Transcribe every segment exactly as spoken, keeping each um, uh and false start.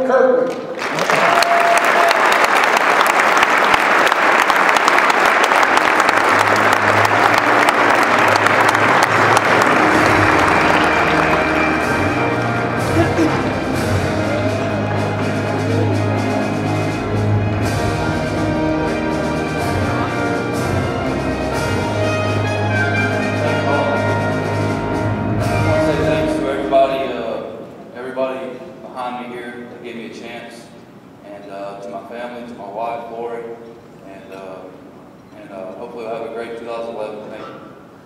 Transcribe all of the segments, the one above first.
Kirkman. Behind me here to give me a chance, and uh, to my family, to my wife Lori, and uh, and uh, hopefully we'll have a great two thousand eleven. Thank you.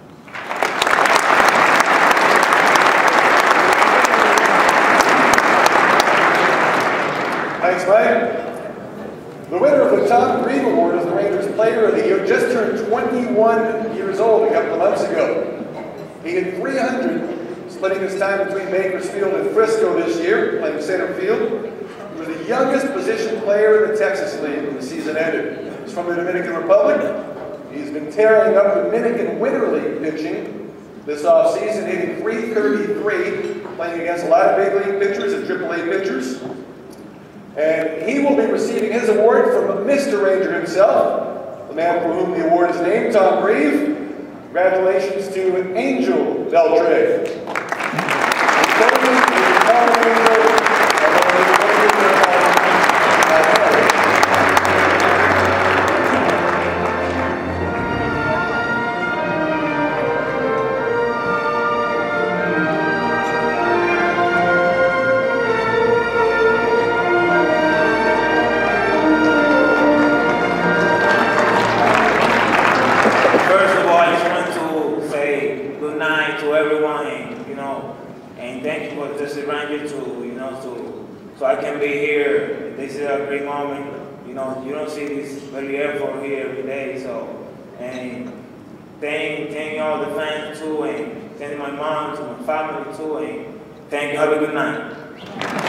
Thanks, Mike. The winner of the Tom Grieve Award is the Rangers Player of the Year. Just turned twenty-one years old a couple of months ago. He hit three hundred. Splitting his time between Bakersfield and Frisco this year, playing center field. He was the youngest position player in the Texas League when the season ended. He's from the Dominican Republic. He's been tearing up Dominican Winter League pitching this offseason, hitting three thirty-three, playing against a lot of big league pitchers and triple A pitchers. And he will be receiving his award from Mister Ranger himself, the man for whom the award is named, Tom Grieve. Congratulations to Engel Beltre. Thank you for just Ranger to, you know, to, so I can be here. This is a great moment. You know, you don't see this very effort here every day. So, and thank, thank all the fans too, and thank my mom, to my family too, and thank you. Have a good night.